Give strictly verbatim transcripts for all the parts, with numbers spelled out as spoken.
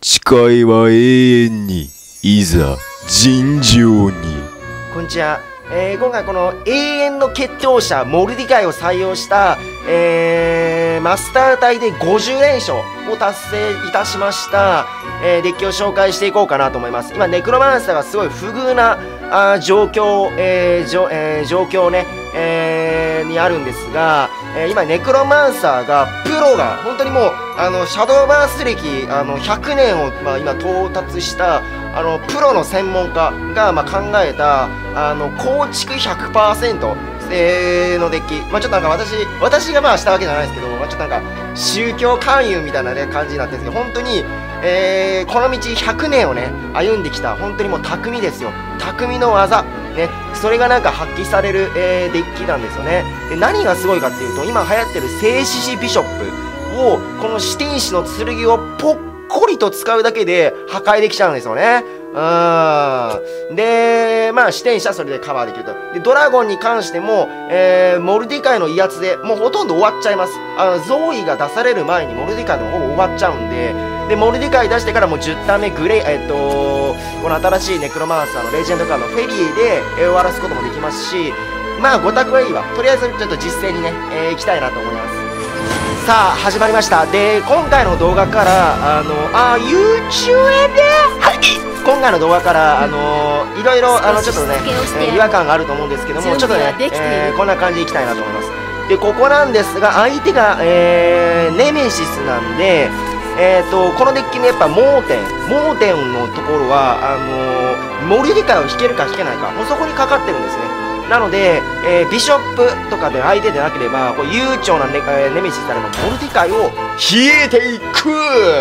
誓いは永遠に、いざ尋常に。 こんにちは。えー、今回この永遠の決闘者モルディカイを採用した、えー、マスター隊でごじゅう連勝を達成いたしました、えー、デッキを紹介していこうかなと思います。今ネクロマンサーがすごい不遇なあ状況、えーじょえー、状況ね、えー、にあるんですが、えー、今ネクロマンサーがプロが本当にもうあのシャドーバース歴あのひゃくねんを、まあ、今到達したあのプロの専門家が、まあ、考えたあの構築 ひゃくパーセント、えー、のデッキ、まあ、ちょっとなんか私私がまあしたわけじゃないですけど、まあ、ちょっとなんか宗教勧誘みたいな、ね、感じになってるんですけど、本当に、えー、この道ひゃくねんをね歩んできた本当にもう匠ですよ。匠の技ね、それがなんか発揮される、えー、デッキなんですよね。で何がすごいかっていうと、今流行ってる聖獅子ビショップをこの四天使の剣をポッコリと使うだけで破壊できちゃうんですよね。うん。で、まあ、四天使はそれでカバーできると。で、ドラゴンに関しても、えー、モルディカイの威圧でもうほとんど終わっちゃいます。あの、ゾーイが出される前にモルディカイのほぼ終わっちゃうんで、で、モルディカイ出してからもうじゅうターン目グレイ、えっと、この新しいネクロマンサーのレジェンドカードフェリーで、えー、終わらすこともできますし、まあ、ご択はいいわ。とりあえずちょっと実践にね、えー、行きたいなと思います。さあ始まりました。で今回の動画からあのあ YouTube で今回の動画からあのいろいろあのちょっとね、えー、違和感があると思うんですけども、ちょっとね、えー、こんな感じでいきたいなと思います。でここなんですが、相手が、えー、ネメシスなんで、えー、とこのデッキのやっぱ盲点盲点のところはあのモルディカイを引けるか引けないか、もうそこにかかってるんですね。なので、えー、ビショップとかで相手でなければこう悠長な ネ,、えー、ネメシスであればモルディカイを冷えていく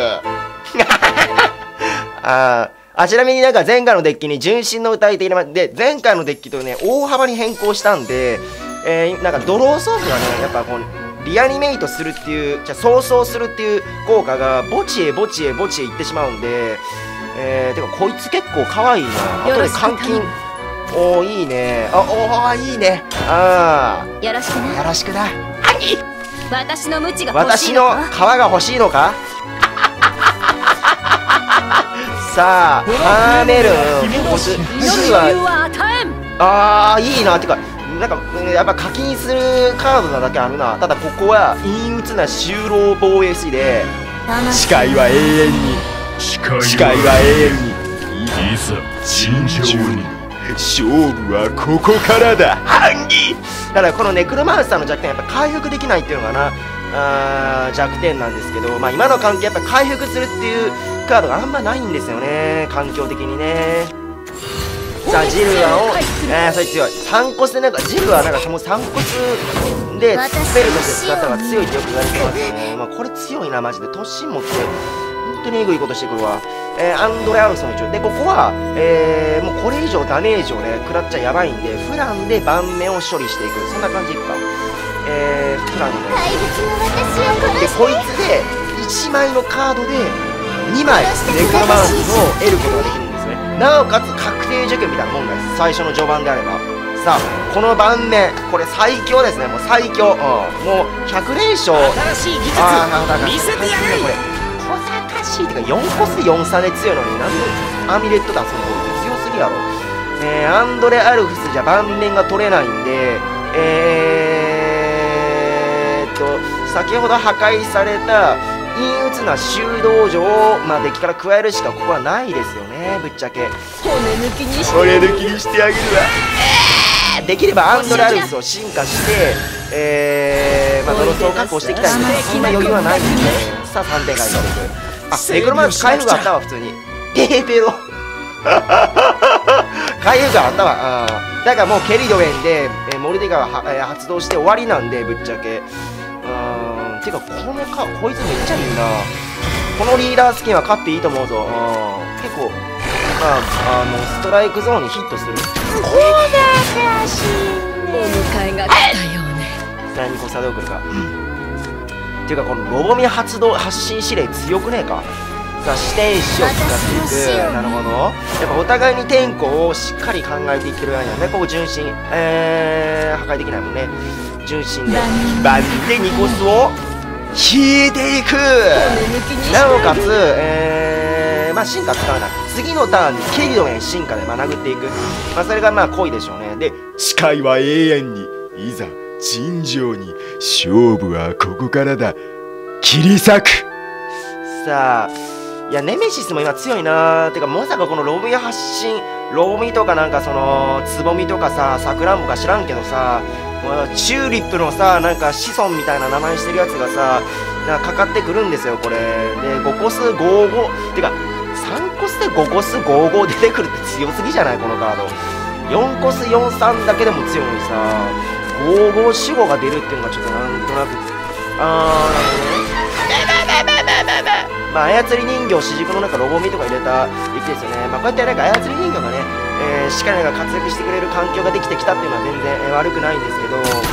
ああちなみになんか前回のデッキに純真の歌い手入れまで、前回のデッキとね大幅に変更したんで、えー、なんかドローソースがねやっぱこうリアニメイトするっていうじゃ早々するっていう効果が墓地へ墓地へ墓地へ行ってしまうんで、えー、てかこいつ結構可愛いな。あとで監禁おーいいね。あおーいいね。ああよろしくな。 よろしくな。 私のムチが欲し私のいのか。 皮が欲しいのかさあハーメルンボスジルはああいいな。てかなんかやっぱ課金するカードなだけあるな。ただここは陰鬱な就労防衛士で誓いは永遠に誓いは永遠にいざ尋常に勝負はここからだ。反撃だからこのネクロマンサーの弱点はやっぱ回復できないっていうのがなあ弱点なんですけど、まあ今の環境やっぱ回復するっていうカードがあんまないんですよね、環境的にね。さあジルアをえー、それ強いさんコスでなんかジルアなんかそのさんコスでスペルとして使ったのが強いってよく言われてますね。まあこれ強いなマジで。突進持って本当にエグいことしてくるわ。えー、アンドレ・アウソン一応でここは、えー、もうこれ以上ダメージをね食らっちゃやばいんでフランで盤面を処理していく、そんな感じいくか。えー、フランででこいつでいちまいのカードでにまいネクロマンスを得ることができるんですね。なおかつ確定除去みたいなもんです、最初の序盤であれば。さあこの盤面これ最強ですね。もう最強、うん、もうひゃく連勝。 新しい技術ああなんか見せてやれ。 これ小賢しいってかよんコスよん差で強いのになんでアミュレットだその強すぎやろ。えー、アンドレ・アルフスじゃ盤面が取れないんで、えーっと先ほど破壊された陰鬱な修道場を、まあ、デッキから加えるしかここはないですよね、ぶっちゃけ。 骨抜きにして骨抜きにしてあげるわ。えー、できればアンドレ・アルフスを進化して、えー、まあドロスを確保していきたいんですけど、そんな余裕はないんでね。さあさんてん返していく。あネクロマンス回復があったわ普通に。ペーペロ回復があったわ。あだからもうケリドウェンで、えー、モルディガが、えー、発動して終わりなんでぶっちゃけ。うんてかこのかこいつめっちゃいいな。このリーダースキンは勝っていいと思うぞ。結構まああのストライクゾーンにヒットする。こうだ悔しいお迎えが来たようね。 何個差で送るか。っていうかこのロボミ発動発信指令強くねえか。さあ四天使を使っていく。なるほど。やっぱお互いに天候をしっかり考えていってる間にはね、ここ純真えー、破壊できないもんね。純真でバンでニコスを引いていく。なおかつえまあ進化使わない。次のターンにケリドウェン進化でまあ殴っていく。まあそれがまあ恋でしょうね。で、 誓いは永遠に、いざ尋常に、勝負はここからだ。切り裂く。 さあ、いやネメシスも今強いなー。てかまさかこのロビー発信、ロボミとかなんかそのつぼみとかさ、さくらんぼか知らんけどさ、もうチューリップのさなんか子孫みたいな名前してるやつがさ、なんかかかってくるんですよこれで。ごコスごじゅうごてかさんコスでごコスごじゅうご出てくるって強すぎじゃないこのカード。よんコスよんじゅうさんだけでも強いのにさ、ごじゅうご守護が出るっていうのがちょっとなんとなく、あーなるほどね。まあ操り人形主軸の中ロボミとか入れた力ですよね。まあこうやってなんか操り人形がね、えー、しっかりなんか活躍してくれる環境ができてきたっていうのは全然、えー、悪くないんですけど、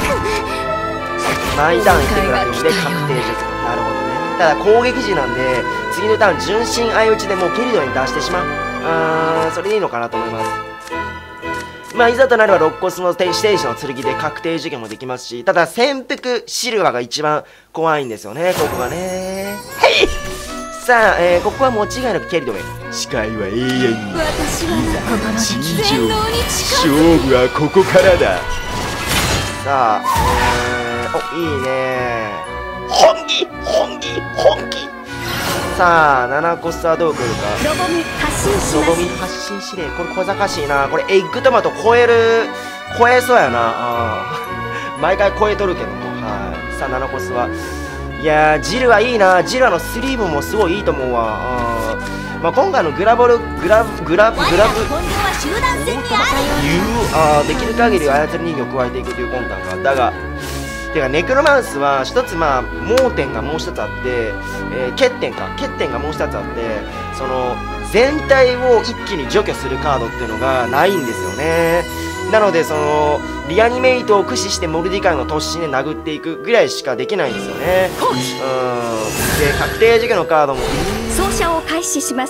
毎ターンいってくらいで確定術。なるほどね。ただ攻撃時なんで次のターン純真相打ちでもうケリドに出してしまう。あーそれでいいのかなと思います。まあいざとなればろっコスのステージの剣で確定受験もできますし、ただ潜伏シルバーが一番怖いんですよねここがね。はいさあ、えー、ここは間違いなくケリドウェン。 誓いは永遠に、 私は心の尋常全に、 能に近勝づく。 負はここからだ。 さあ、えー、おいいね本気本気本気。さあななコスはどう来るか。 ロボミ発信します。 ロボミ発信指令、これ小賢しいな。これエッグトマト超える超えそうやな。あ毎回超えとるけども。はい。さあななコスは、いやージルはいいな。ジルのスリーブもすごいいいと思うわ。あまあ今回のグラボルグラブグラブグラブ集団戦にあーできる限り操り人形を加えていくという魂胆が。だがてかネクロマンスは一つまあ盲点がもう一つあって、えー、欠点か欠点がもう一つあって、その全体を一気に除去するカードっていうのがないんですよね。なのでそのリアニメイトを駆使してモルディカイの突進で殴っていくぐらいしかできないんですよね。うんで確定受験のカードも走者を開始します。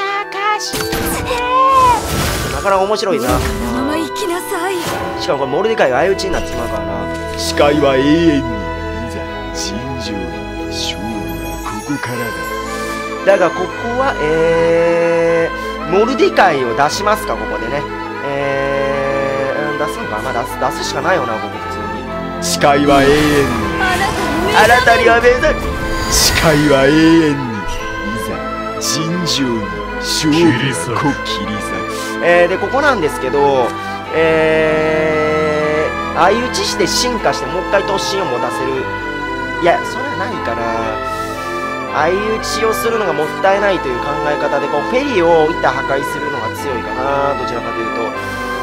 なかなか面白いな。 このまま行きなさい。 しかもこれモルディカイが相打ちになってしまうからな。 誓いは永遠に、いざ尋常に、勝負はここからだ。 だがここはえー、モルディカイを出しますかここでね。えー、うん出すのかまあ出す出すしかないよなここ普通に。 誓いは永遠に、 あなたの目覚めあなたには目覚め誓いは永遠に、いざ尋常に、勝負はこ切り裂く。 えー、でここなんですけど、えー、相打ちして進化してもう一回突進を持たせる。いやそれはないかな。相打ちをするのがもったいないという考え方でこうフェリーを一旦破壊するのが強いかな。どちらかというと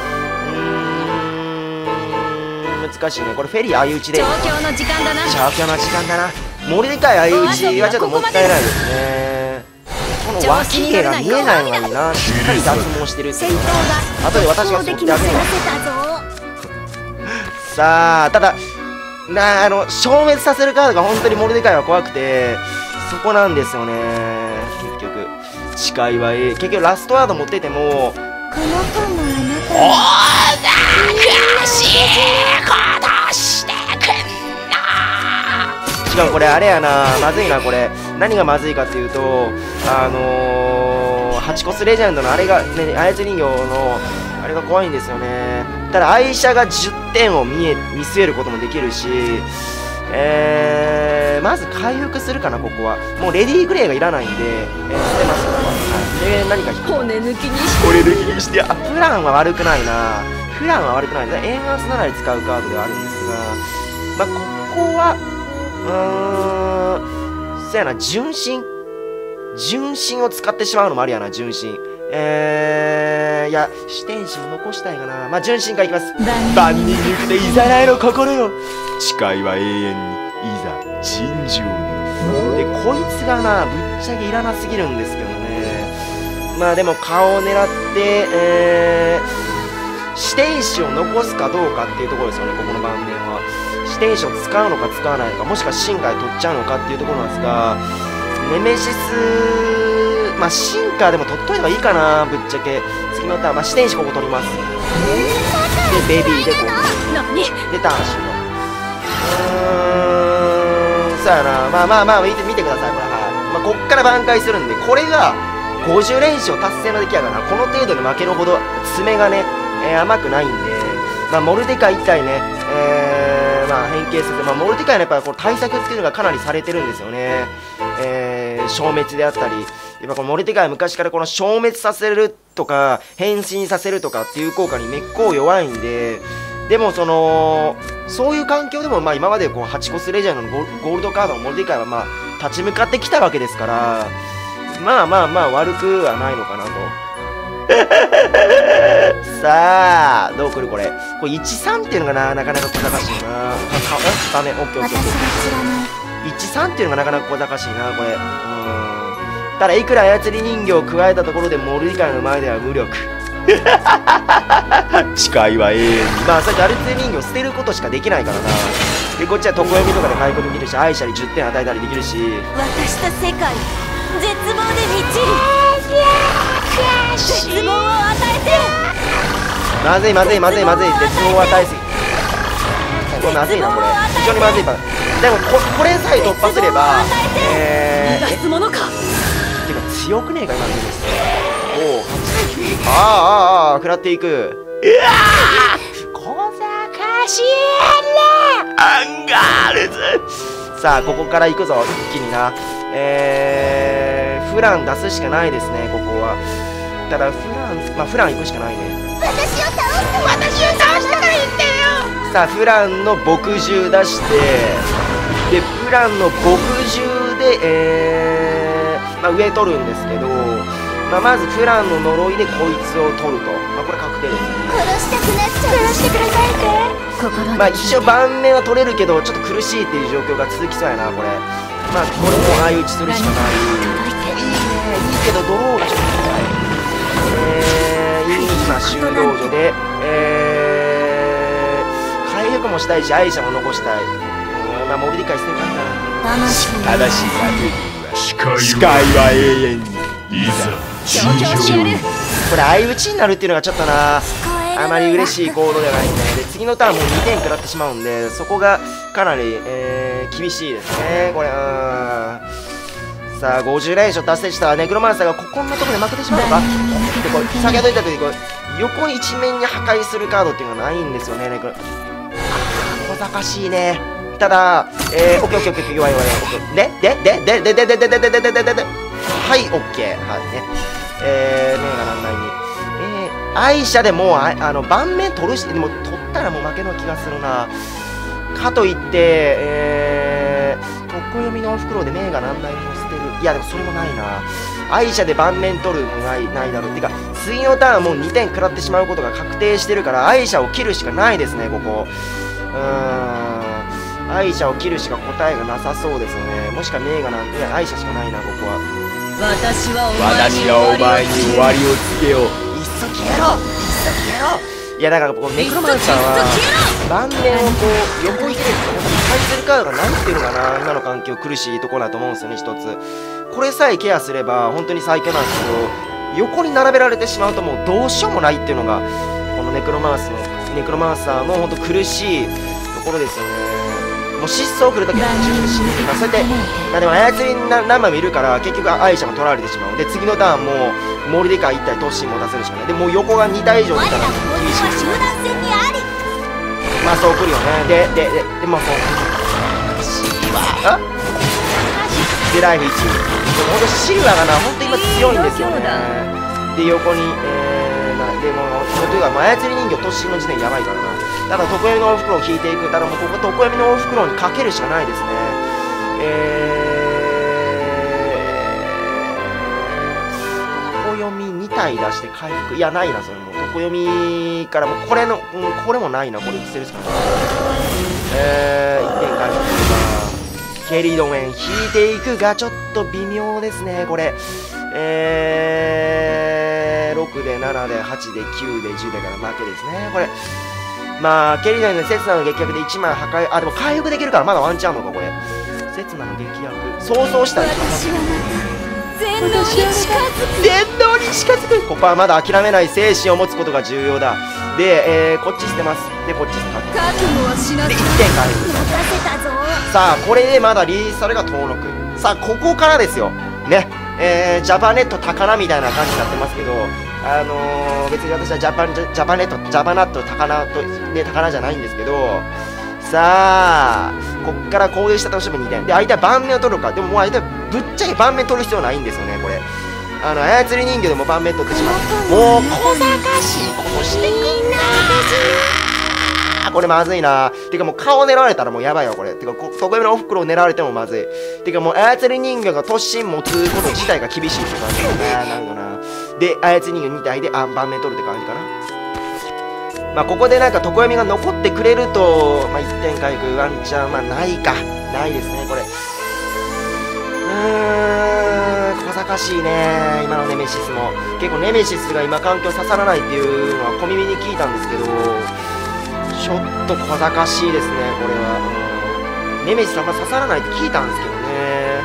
うーん難しいねこれ。フェリー相打ちで調教の時間だな。 調教の時間だな。モルディカイ相打ちはちょっともったいないですね。この脇毛が見えないのにな。しっかり脱毛してるっていうのが後で私がそってあげるわ。さあただなあの消滅させるカードが本当にモルディカイは怖くてそこなんですよね結局。誓いは A 結局ラストワード持っててもこの子もあなたおざくしいことしてくんな。しかもこれあれやなまずいなこれ。何がまずいかっていうとあのー、はちコスレジェンドのあれがね操り人形のあれが怖いんですよね。ただ愛車がじゅってんを見え見据えることもできるし、えー、まず回復するかなここは。もうレディーグレーがいらないんで、えー、捨てますここは。はい、で何か引く骨抜きにしてこれ抜きにしてあプランは悪くないな。プランは悪くない。円圧ならで使うカードではあるんですが、まあここはうーんそやな純真純真を使ってしまうのもありやな純真。えー、いや視点子を残したいかな。まあ純真からいきます。万人に行くでいざないの心よ。 誓いは永遠に、いざ尋常に。 でこいつがなぶっちゃけいらなすぎるんですけどね。まあでも顔を狙って、えー、視点子を残すかどうかっていうところですよねここの盤面は。視点子を使うのか使わないのかもしくは進化で取っちゃうのかっていうところなんですが、ネメシスまあ進化でも取っといた方がいいかなぶっちゃけ。次のターン、まあ、視点子ここ取ります。でベビーでこう何でターンしよう。うーんそうやなまあまあまあ見て見てくださいこれ。はい、まあ、こっから挽回するんでこれがごじゅう連勝達成の出来やからな。この程度で負けるほど爪がね、えー、甘くないんで、まあ、モルデカイ一体ね、えー、まあ変形させて、まあ、モルデカイのやっぱこう対策っていうのがかなりされてるんですよね。えー、消滅であったり、やっぱこのモルデカイは昔からこの消滅させるとか変身させるとかっていう効果にめっこう弱いんで、でもそのそういう環境でもまあ今までこうはちコスレジェンドのゴールドカードのモルデカイはまあ立ち向かってきたわけですから、まあまあまあ悪くはないのかなと。さあどうくるこれ。これいちさんっていうのがな、なかなか小賢しいな。あ、ダメ、オッケーオッケーオッケー。いちさんっていうのがなかなか小賢しいな、これ。うん。ただいくら操り人形を加えたところでモルディカイの前では無力。誓いは永遠に。まあさっき操り人形を捨てることしかできないからな。でこっちは常読みとかで回復できるし、愛車にじゅってん与えたりできるし。 私と世界絶望で満ちる。絶望を与えて。 まずいまずいまずいまずい、絶望を与えすぎ。これまずいな、これ非常にまずいパターン。でも こ, これさえ突破すればえー、 逃がすものか。 てか強くねえか今のです。おお、ああああああ食らっていく。うわー小賢しいなアンガールズ。さあここから行くぞ、一気にな。えー、フラン出すしかないですね、ここは。ただフラン、まあフラン行くしかないね。 私を倒す、私を倒したから言ってよ。 さあフランの墨汁出して、でフランの墨汁で、えーまあ、上取るんですけど、まあ、まずフランの呪いでこいつを取ると、まあ、これ確定ですね。 殺したくなっちゃう。殺してくださいって。 まあ一応盤面は取れるけどちょっと苦しいっていう状況が続きそうやな、これ。まあこれも相打ちするしかない。いいね、いいけどドローがちょっと怖い。えー、今修道場で、えー、回復もしたいし愛車も残したい。うん、まあモルディカイ捨てるかな。 正しい正しい誓いは永遠に。いざ強強してやる。 これ相打ちになるっていうのがちょっとな、あまり嬉しい行動ではないんで、で次のターンもうにてん食らってしまうんで、そこがかなり、えー、厳しいですね、これ。うん。さあごじゅう連勝達成したネクロマンサーがここのところで負けてしまうのか。でこれ先ほど言ったとおりこれ横に一面に破壊するカードっていうのがないんですよね、ネクロ。あー小賢しいね。ただ、えー、オッケーオッケーオッケー、弱い弱い弱い。ででででででででででででででではい、オッケー。はいね。えー、ねえがなんないに。えー、愛車でもうああの盤面取るし、でも取ったらもう負けの気がするな。かといって、えー、特攻読みの袋で名が何台も捨てる。いやでもそれもないな。愛車で盤面取るもないないだろう。てか次のターンもうにてん食らってしまうことが確定してるから愛車を切るしかないですね、ここ。うーん、愛車を切るしか答えがなさそうですよね。もしくは名がなん、いや愛車しかないな、ここは。 私は私はお前に終わりをつけよう。 いっそ消えろ、いっそ消えろ。いやだからこのネクロマンサーは盤面をこう横に入れると破壊するカードがないっていうのがな、今の環境苦しいところだと思うんですよね、一つ。これさえケアすれば本当に最強なんですけど、横に並べられてしまうともうどうしようもないっていうのがこのネクロマンスのネクロマンサーの本当苦しいところですよね。もう疾走を来るときは十分死ぬっていうか、そうやって、まあ、でも操り何枚もいるから結局愛車も取られてしまう。で次のターンもモルディカイいったい突進持たせるしかない。でもう横がに体以上出たら厳しいですね。まあそう来るよね。ででででもそうシルバーあでライフいち。でもほんとシルバーがな本当今強いんですよね。で横にえー、なでもというか操り人形突進の時点やばいからな。ただ、常読みの大袋を引いていく。ただ、もうここ、常読みの大袋にかけるしかないですね。えー、常読みに体出して回復。いや、ないな、それも。常読みから、もうこれの、うん、これもないな、これ捨てるしかない。えー、いってん回復するな。ケリドメン引いていくが、ちょっと微妙ですね、これ。えー、ろくでななではちできゅうでじゅうでから負けですね、これ。まあ、ケリドメンの刹那の劇薬でいちまい破壊、あ、でも回復できるからまだワンチャンあるのか、これ。刹那の劇薬。想像したら一番全能に近づく。 全能に近づく。ここはまだ諦めない精神を持つことが重要だ。で、えー、こっち捨てます。で、こっち捨てます。 覚悟はしなで、いさい。 ってん回復。 任せたぞ。 さあ、これでまだリリースされが登録。さあ、ここからですよ。ね。 えー、ジャパネット高菜みたいな感じになってますけど、あのー、別に私はジャパンジャジャパネットジャパナット高菜とね高菜じゃないんですけど、さあこっから攻撃したとしてもにてんで、相手は盤面を取るか。でももう相手はぶっちゃけ盤面取る必要ないんですよね。これあの操り人形でも盤面取ってしまう。もう小賢しいことしてくんな。これまずいな。てかもう顔狙われたらもうやばいよこれ。てかそこへのおふくろを狙われてもまずい。てかもう操り人形が突進持つこと自体が厳しいって感じだな。なるほどな。で操り人形に体であ盤面取るって感じかな。まあここでなんか常読みが残ってくれると、まあ、いってん回復ワンチャンまあないかないですねこれ。うーん小賢しいね今のネメシスも。結構ネメシスが今環境刺さらないっていうのは小耳に聞いたんですけど、ちょっと小賢しいですねこれは。うんネメシスあんま刺さらないって聞いたんですけどね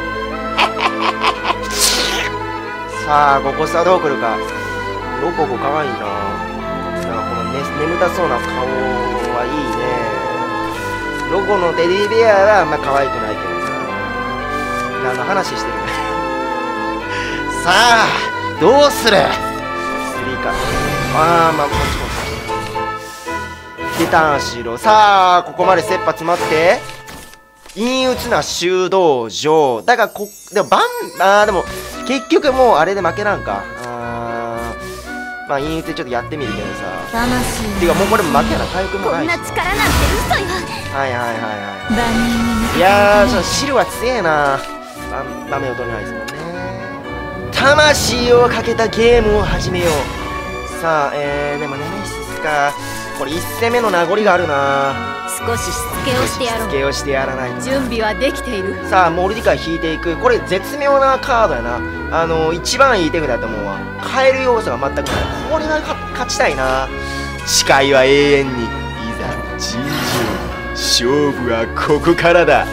さあここさどう来るか。ロココかわいいな。眠たそうな顔はいいね。ロゴのテディベアはあんま可愛くないけどさ。何の話してるさあどうするスリーか。ああまあこっちも出たんしろ。さあここまで切羽詰まって陰鬱な修道場だからこでもバンあーでも結局もうあれで負けなんか。まあ陰鬱でちょっとやってみるけどさ。 魂てかもうこれ負けやな。回復もないしな。 こんな力なんて嘘よ。 はいはいはいは万人にい。いやーその汁は強えな。ダメを取れないですもんね。魂をかけたゲームを始めよう。さあえーでもネメシスか。これいち戦目の名残があるな。 少ししつけをしてやろう。 しつけをしてやらないと。 準備はできている。 さあモルディカイ引いていく。これ絶妙なカードやな。あの一番いい手札だと思うわ。変える要素が全くない。これが勝ちたいな。誓いは永遠に。いざ尋常。勝負はここからだ。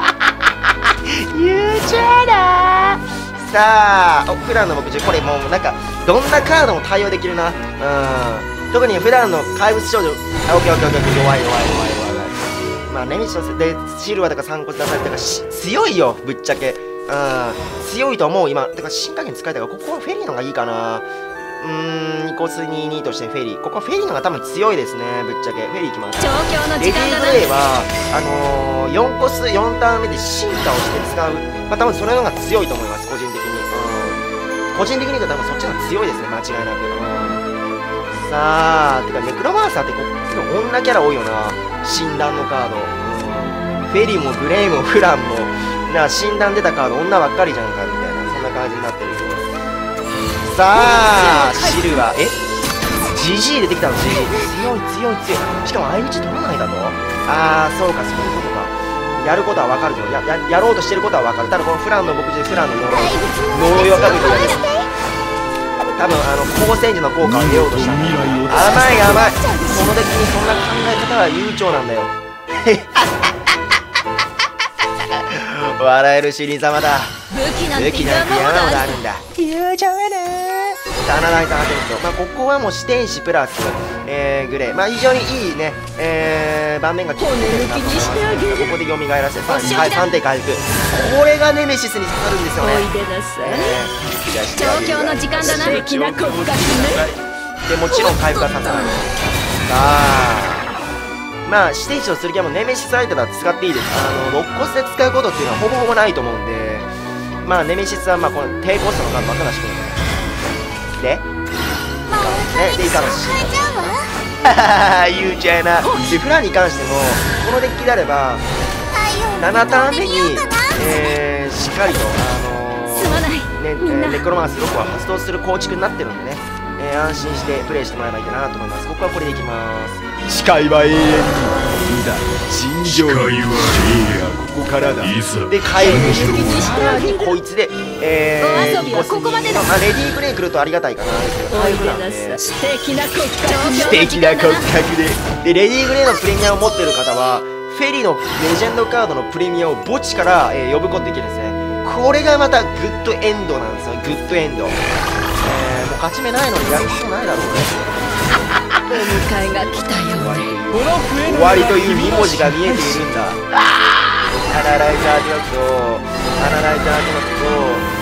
言うちゃだ。さあ普段の牧場これもうなんかどんなカードも対応できるな。うん特に普段の怪物少女、あ、オッケーオッケーオッケー、弱い弱い弱い弱い弱い。まあ、ネメシスでシルバーとか散骨出されてか強いよ、ぶっちゃけ。うん、強いと思う、今。てか、新加減使いたいから、ここはフェリーのがいいかな。うーん、ニコスにじゅうにとしてフェリー。ここはフェリーのが多分強いですね、ぶっちゃけ。フェリーいきます。 調教のレディ時間だな。 ーグレイは、あのー、よんコスよんターン目で進化をして使う。まあ、多分それの方が強いと思います、個人的に。うん、個人的に言うと多分そっちの方が強いですね、間違いなく。うんさあ、てかネクロマンサーってこ女キャラ多いよな。診断のカード、うん、フェリーもグレイもフランもな診断出たカード女ばっかりじゃんかみたいなそんな感じになってるけど。さあシルはえジジイ出てきたの。ジジイ強い強い強い。しかも相打ち取らないだと。ああそうかそういうことか。やることはわかるぞ。やややろうとしてることはわかる。ただこのフランの牧場でフランの呪い呪いをかけてやる。多分あの光線時の効果を得ようとした。甘い甘い。そのデッキにそんな考え方は悠長なんだよ。笑えるシリ様だ。 武器なん武て器なんて山ほどある。 るんだ。悠長やねー。アナライザーテント。まあここはもう視点士プラス、えー、グレー。まあ非常にいいね、えー、盤面が決まってるなと思います。ここで蘇らせてはいさんてん回復。これがネメシスに刺さるんですよね。 おいでなさい。 えー調教の時間だな。素敵な骨格ね。 でもちろん回復が刺さない。さあまあ指定値をする気はもうネメシス相手だと使っていいです。あのろっコスで使うことっていうのはほぼほぼないと思うんで、まあネメシスはまあこの低コストのカードばっかなしくね。でねでイカロスははは言うちゃいな。でフラに関してもこのデッキであればななターン目に、えー、しっかりとあのすまない。 ね、ネクロマンスろくは発動する構築になってるんでね、えー、安心してプレイしてもらえばいいかなと思います。僕はこれでいきます。 誓いは永遠に。いざ尋常に。ここからだ。 で回復してさらにこいつで、えー、 お遊びはここまでだ。 まあ、レディープレイ来るとありがたいかな。 おいでなさい。素敵な骨格。 素敵な骨格で。でレディーグレイのプレミアを持ってる方はフェリのレジェンドカードのプレミアを墓地から、えー、呼ぶことできるんですね。これがまたグッドエンドなんですよ。グッドエンド、えー、もう勝ち目ないのにやる必要ないだろうね。 お迎えが来たよ。 終わりというに文字が見えているんだ。アナライザーディオクトアナライザーディオクト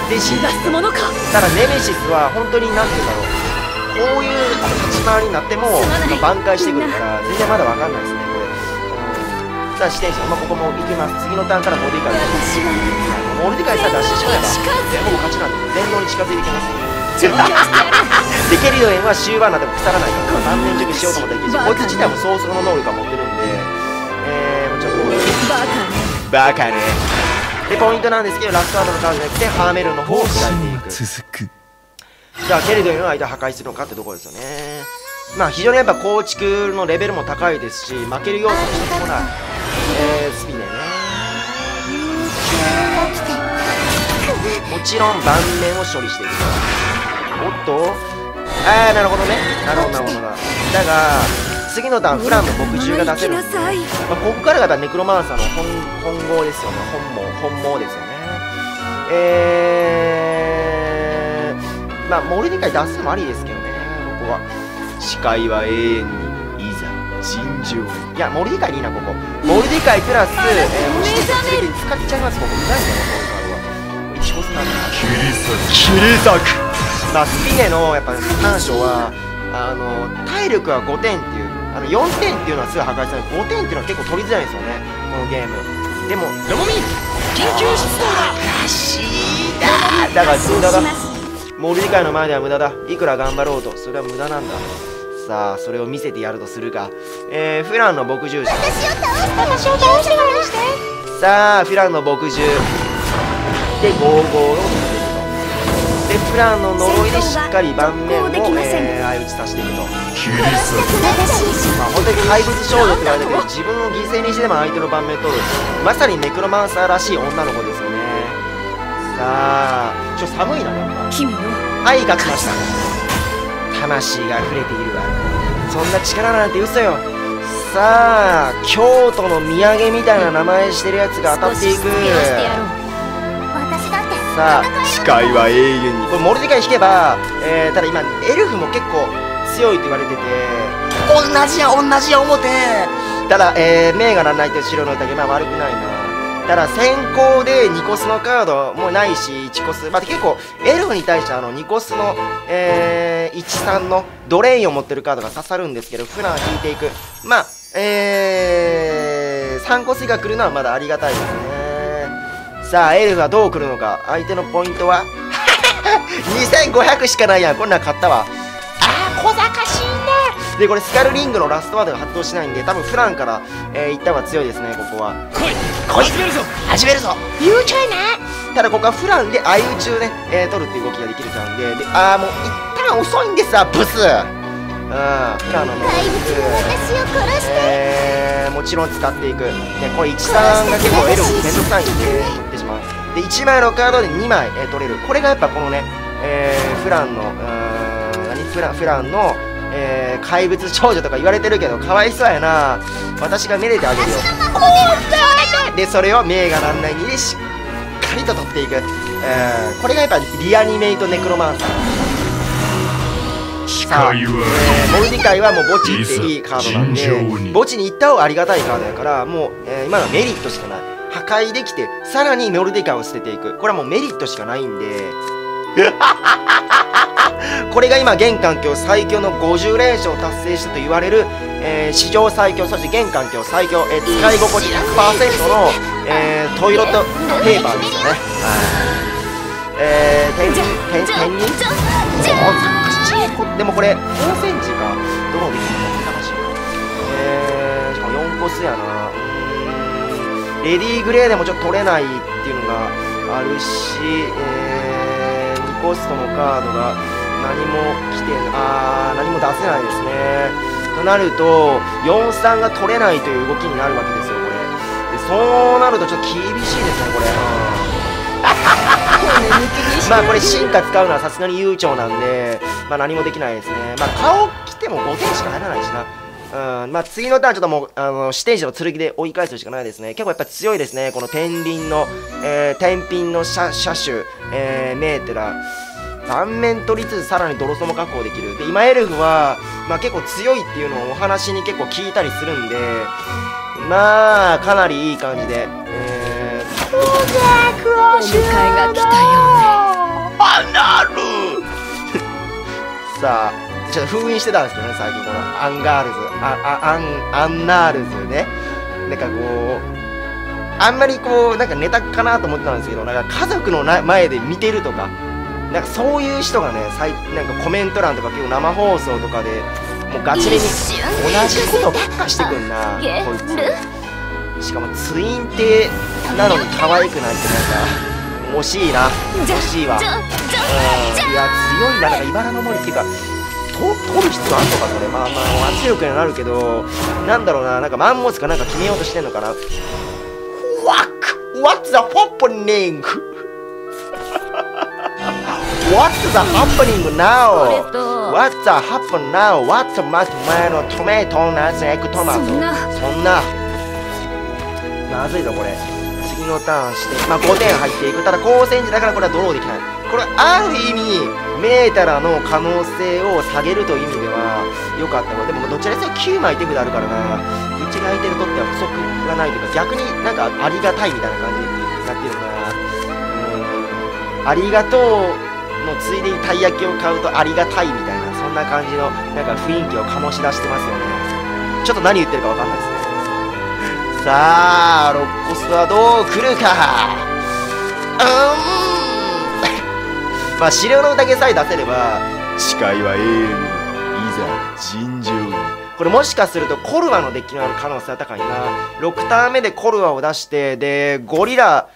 でし出すものか。 ただネメシスは本当になんていうんだろう、こういう立ち回りになっても挽回してくるから全然まだわかんないですねこれ。うん、さあ視点者、まあ、ここも行きます。次のターンからモルディカイ私はモルディカイさえ出してしまえばほぼ勝ちなんで電動に近づいてきます。 調教してやる。 でケリドエンは終盤になっても腐らないから断面熟しようともできるし、こいつ自体もソースの能力が持ってるんで、えー、もうちょっとバカね。 バカね。でポイントなんですけど、ラストアートのカードじゃなくてハーメルの方を開いていく。 続く。 じゃあケリドエンの間破壊するのかってところですよね。まあ非常にやっぱ構築のレベルも高いですし、負ける要素も一つもない、えー、スピネね。もちろん盤面を処理していくと。おっと、ああなるほどね、なるほどなるほど。だが次のターンフランの墨汁が出せるんで、まあ、ここからがやっぱネクロマンサーの本本郷ですよね。本望本望ですよね。えー、まあモルディカイ出すのもありですけどね。ここは視界は永遠にいざ尋常に。いやモルディカイでいいな。ここモルディカイプラス、えー、もう一つ次に使っちゃいます。ここ見たいんだよこういうカードは。一応なんだ切り裂く。切り裂く。 まあ、スピネのやっぱ短所はあの体力はごてんっていう、あのよんてんっていうのはすぐ破壊される、ごてんっていうのは結構取りづらいんですよねこのゲーム。でもロモミ緊急出動だ。らしいだだから無駄だ。モルディカイの前では無駄だ。いくら頑張ろうとそれは無駄なんだ。さあそれを見せてやるとするか。えー、フランの墨汁師、 私を倒して私を倒してからにして。 さあフランの墨汁でゴーゴーを取っていくと。でフランの呪いでしっかり盤面を、えー、相打ちさせていくと。 切り裂く。 まあ本当に怪物少女って言われたけど、自分を犠牲にしてでも相手の盤面取る、まさにネクロマンサーらしい女の子ですよね。さあちょっと寒いななんか。 君のはい勝ちました。魂が溢れているわ。そんな力なんて嘘よ。さあ京都の土産みたいな名前してるやつが当たっていく。 私だってさあ視界は永遠に。 これモルディカイ引けば、えー、ただ今エルフも結構強いと言われてて、同じや同じや思て。ただ、えー、名がなんないという白の宴、まあ悪くないな。ただ先行でにコスのカードもないしいちコス、まあ、結構エルフに対してあのにコスの、えー、いちさんのドレインを持ってるカードが刺さるんですけど、普段引いていく、まあえー、さんコスが来るのはまだありがたいですね。さあエルフはどう来るのか。相手のポイントはにせんごひゃくしかないやん。こんなん買ったわ。あー小賢しいね。でこれスカルリングのラストワードが発動しないんで、多分フランから、えー、行った方が強いですね。ここは来い来い始めるぞ始めるぞ悠長いな。ただここはフランで相打ちをね、えー、取るっていう動きができるちゃうんで、であーもう一旦遅いんですわブス。うん、フランの能力、 私を殺して。 えー、もちろん使っていく。でこれいちさんが結構エルフめんどくさいんで取ってしまう。でいちまいのカードでにまい、えー、取れる。これがやっぱこのね、えー、フランのうーん何フランフランの、えー、怪物少女とか言われてるけどかわいそうやな。私がめでてあげるよ。でそれを名がなんないにでしっかりと取っていく。えー、これがやっぱリアニメイトネクロマンサー。さあ、えー、モルディカイはもう墓地行っていいカードなんで、墓地に行った方がありがたいカードやから、もう、えー、今のはメリットしかない。破壊できてさらにモルディカイを捨てていく。これはもうメリットしかないんでこれが今現環境最強のごじゅう連勝を達成したと言われる、えー、史上最強、そして現環境最強、えー、使い心地 ひゃくパーセント の、えー、トイロットペーパーですよね。えー、天天天にでもこれ高専時がどのできるのか楽しいな。えー、しかもよんコスやな。うーんレディーグレーでもちょっと取れないっていうのがあるし、えー、にコストのカードが何も来てあー何も出せないですね。となるとよんさんが取れないという動きになるわけですよこれ。でそうなるとちょっと厳しいですねこれ。まあこれ進化使うのはさすがに悠長なんで、まあ何もできないですね。まあ顔来てもごてんしか入らないしな。うん、まあ次のターンちょっともうあの視点者の剣で追い返すしかないですね。結構やっぱ強いですねこの天輪の、えー、天品の車種、えー、メーテラ盤面取りつつさらにドロソも確保できる。で今エルフは、まあ、結構強いっていうのをお話に結構聞いたりするんで、まあかなりいい感じで、えー、お迎えが来たよね。 はなるさあ、ちょっと封印してたんですけどね、最近このアンガールズ、あ、あ、アン、アンナールズね。なんかこう、あんまりこう、なんかネタかなと思ってたんですけど、なんか家族のな前で見てるとか、なんかそういう人がね、さいなんかコメント欄とか結構生放送とかで、もうガチめに同じことばっかしてくんな、こいつ。しかもツインテーなのに可愛くないってなんか、惜しいな、惜しいわ。うん、いや、強いな、なんか茨の森っていうか、と取る必要あんのか、それ。まあまあ、圧力にはなるけど、なんだろうな、なんかマンモスかなんか決めようとしてんのかな。What's the happening? What's the happening now? What's the happening now? What's the matter? トマトなぜエクトマト。そんな。まずいぞ、これ。次のターンして、まあごてん入っていく。ただ、高専時だからこれはドローできない。これ、ある意味、メータラの可能性を下げるという意味では良かったので、でもどちらにせよきゅうまい手札あるからな。うちが相手にとっては不足がないというか、逆になんかありがたいみたいな感じになってるのかな。うん。ありがとうのついでにたい焼きを買うとありがたいみたいな、そんな感じのなんか雰囲気を醸し出してますよね。ちょっと何言ってるかわかんないですね。さあ、ロッコスはどう来るか。うーん。まあ、資料の宴さえ出せれば、 誓いは永遠に、いざ尋常に。 これもしかするとコルワのデッキのある可能性は高いな。ろくターン目でコルワを出して、で、ゴリラ。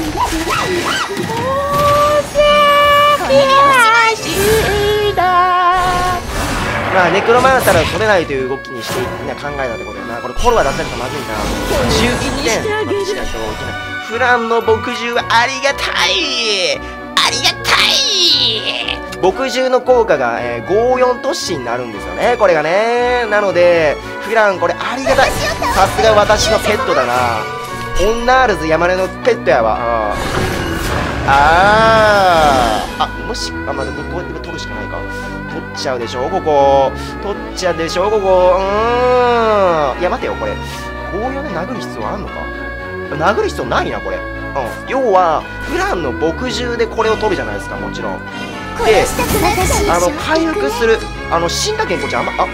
まあ、ネクロマンサルを取れないという動きにしてみんな考えたってことやな。これコルワ出せるとまずいな。じゅういってん。まあ、しないと大きな。フランの牧獣はありがたいありがたい牧獣の効果が、えー、ごよん突進になるんですよね、これがね。なので、フランこれありがたい。さすが私のペットだな。オンナールズ山根のペットやわ。ああーあ、もし、あ、まだこうやって取るしかないか。取っちゃうでしょ、ここ。取っちゃうでしょ、ここ。うーん。いや、待てよ、これ。ごよんで殴る必要あんのか。殴る必要ないな、これ。うん。要は、フランの牧獣でこれを取るじゃないですか、もちろん。で、あの、回復する。あの、死んだけんこちゃん、あんま、あ、あ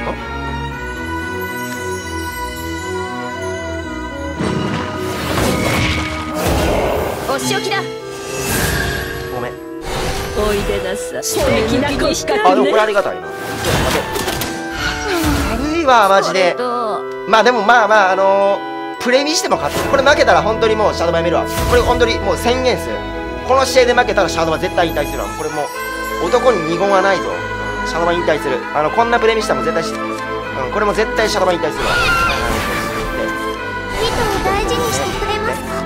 お仕置きだ。 ごめん。 おいでなさい。素敵な子しかね。 あ、でもこれありがたいな。ちょっと待て。悪いわ、マジで。まあでもまあまあ、あのー、プレミしても勝つ。これ負けたら本当にもうシャドバやめるわ。これ本当にもう宣言する。この試合で負けたらシャドバ絶対引退するわ。これもう、男に二言はないぞ。シャドバ引退する。あの、こんなプレミしたらもう絶対し、うん、これも絶対シャドバ引退するわ。 糸を大事にしてくれますか。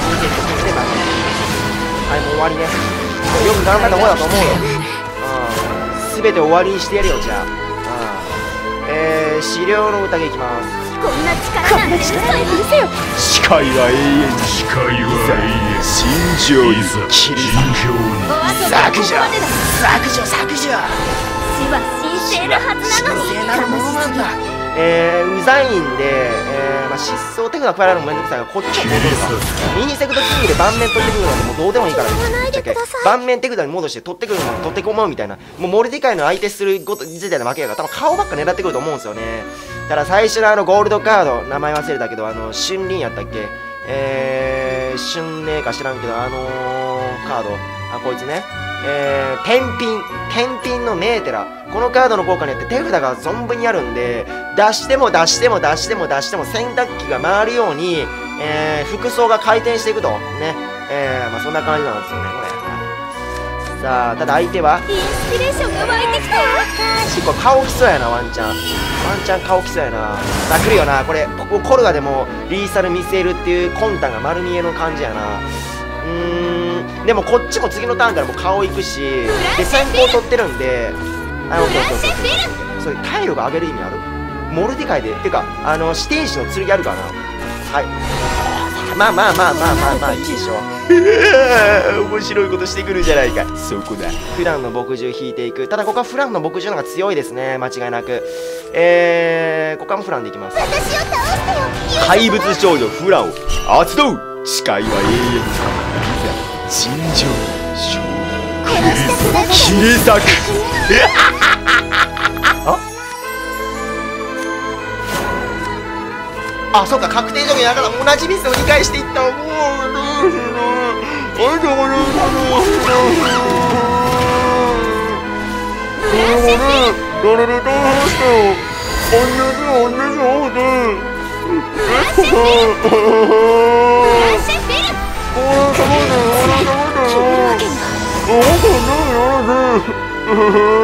はい、もう終わりね。よく頑張った方だと思うよ。うん。すべて終わりにしてやるよ、じゃあ。うん。えー、資料の宴いきます。 こんな力なんて嘘にうるせよ。 誓いは永遠に、誓いは永遠、尋常に、切り削除削除削除。 死は神聖なはずなのに。 神聖なものなんだ。えー、ウザインで、えー、まあ、失踪手札加えられるのもめんどくさいが、こっちは戻るか。ミニセクトキングで盤面取ってくるのでもうどうでもいいからね。盤面手札に戻して取ってくるもの取ってこもうみたいな。もうモルディカイの相手すること自体で負けやから、多分顔ばっか狙ってくると思うんですよね。ただ最初のあのゴールドカード、名前忘れたけど、あの、春林やったっけ、えー、春ねえか知らんけど、あのー、カード、あ、こいつね。えー、天品、天品のメーテラ。このカードの効果によって手札が存分にあるんで、出しても出しても出しても出しても洗濯機が回るように、えー、服装が回転していくと。ね。えー、まあそんな感じなんですよね、これ。さあ、ただ相手はインスピレーションが湧いてきたよ。 結構顔きそうやな、ワンチャン。ワンチャン顔きそうやな。さあ、来るよな。これ、ここコルガでもリーサル見せるっていう魂胆が丸見えの感じやな。うーん、でもこっちも次のターンからもう顔いくし、で、先行取ってるんで、あの、そうそうそう。それ、体力上げる意味ある？モルディカイで、てか、あの、指定士の剣あるかな？はい。まあまあまあまあまあまあ、いいでしょ。面白いことしてくるじゃないか。そこだ。フランの牧獣引いていく。ただ、ここはフランの牧獣の方が強いですね。間違いなく。えー、ここはもうフランでいきます。 私を倒してよ。 怪物少女フランを発動。誓いは永遠に、いざ尋常に勝負。 これ切り裂く。 あ、そうか、確定条件やから同じミスを理解していった。もうどうしよう。どれでどうしてよ。同じ同じ方で。これそうだよ。これそうだよ。